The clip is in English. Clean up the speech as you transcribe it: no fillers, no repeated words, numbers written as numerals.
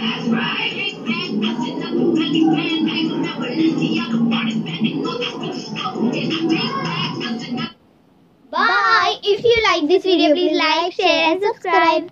Bye. If you like this video, please like, share and subscribe.